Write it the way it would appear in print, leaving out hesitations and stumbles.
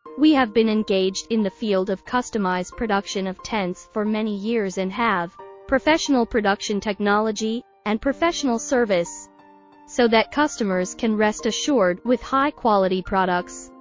We have been engaged in the field of customized production of tents for many years and have professional production technology and professional service, so that customers can rest assured with high-quality products.